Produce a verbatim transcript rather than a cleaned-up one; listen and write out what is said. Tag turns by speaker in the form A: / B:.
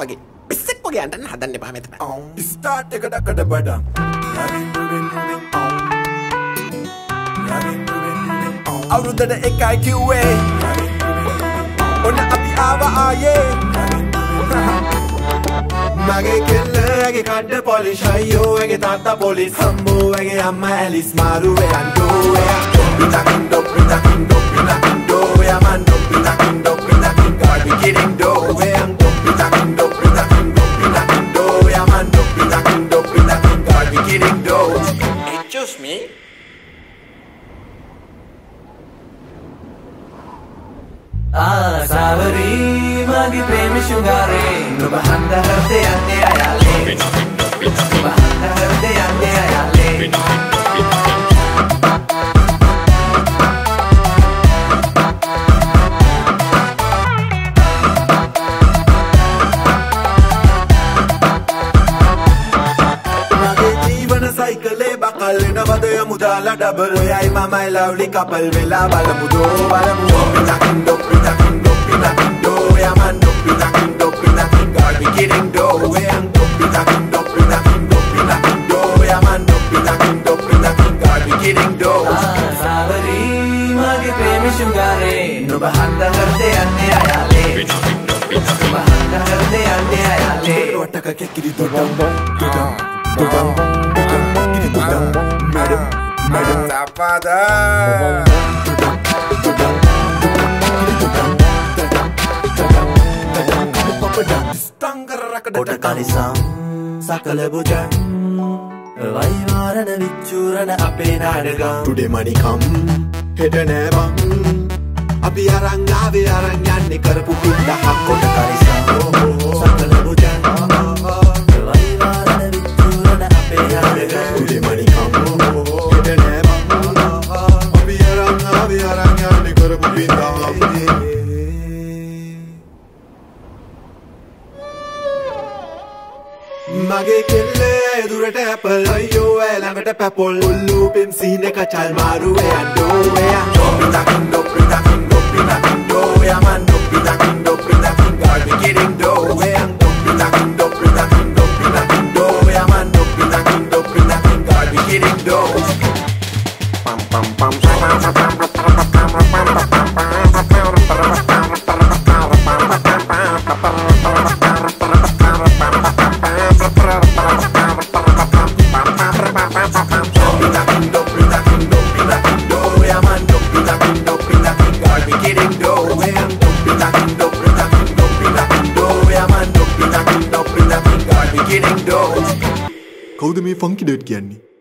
A: වගේ පිස්සෙක් වගේ අඬන්න හදන්න එපා මෙතන.
B: ස්ටාර්ට් එක ඩකඩ බඩම්. අවුරුද්දට එකයි කිව්වේ. ඔන්න අපි ආවා ආයේ. මගේ කෙල්ලගේ කඩ පොලිෂ් අයියෝ ඇගේ තාත්තා පොලිස් හම්බෝ ඇගේ අම්මා ඇලිස් මාරුවේ අන්ඩෝ එයා පිටකින්ඩෝ පිටකින්ඩෝ පිටකින්ඩෝ එයා මන්ඩෝ පිටකින්ඩෝ පිටකින්ඩෝ are we kidding though එයා පිටකින්ඩෝ පිටකින්ඩෝ පිටකින්ඩෝ එයා මන්ඩෝ පිටකින්ඩෝ පිටකින්ඩෝ are we kidding though
A: excuse me
C: ආසාවරි මගේ ප්‍රේම ශුගාරේ නුඹ හන්ද හෘදේ යන්නේ අයලේ නුඹ හන්ද හෘදේ යන්නේ අයලේ මගේ ජීවන සයිකලේ බකල් වෙනවද යමුදාලා ඩබල් ඔයයි මමයි ලව්ලි කපල් වෙලා බලමු දෝ බලමු පිටකින්ඩෝ පිටකින්ඩෝ පිටකින්ඩෝ එයා මන්ඩෝ පිටකින්ඩෝ පිටකින්ඩෝ are we kidding though එයා පිටකින්ඩෝ පිටකින්ඩෝ පිටකින්ඩෝ එයා මන්ඩෝ පිටකින්ඩෝ පිටකින්ඩෝ are we kidding though ආසාවරි මගේ ප්‍රේම ශුගාරේ නුඹ හන්ද හෘදේ යන්නේ අයලේ නුඹ හන්ද හෘදේ යන්නේ අයලේ
B: වටක කෙකිරි දොඩම් දොඩම් දොඩම් දොඩම් කිරි දොඩම් මැඩම් මැඩම් තාපාදා Oda kanisam sakala bujan Vaivarana vichurana ape nadagam Today money come heda nae bang Api arang aave arang yanne karapu pindahak Oda kanisam sakala bujan Vaivarana vichurana ape nadagam Today money come heda nae bang Api arang aave arang yanne karapu pindahak මගේ කෙල්ලේ දුරට Apple අයියෝ ඇ ළඟට පැපොල් උල්ලු පෙම් සීන එක චල් මාරුවේ අඩෝ එයා පිටකින්ඩෝ පිටකින්ඩෝ පිටකින්ඩෝ එයා මන්ඩෝ පිටකින්ඩෝ පිටකින්ඩෝ are we kidding though එයා පිටකින්ඩෝ පිටකින්ඩෝ පිටකින්ඩෝ එයා මන්ඩෝ පිටකින්ඩෝ පිටකින්ඩෝ are we kidding though pam pam pam කවුද මේ ෆන්කි ඩර්ට් කියන්නේ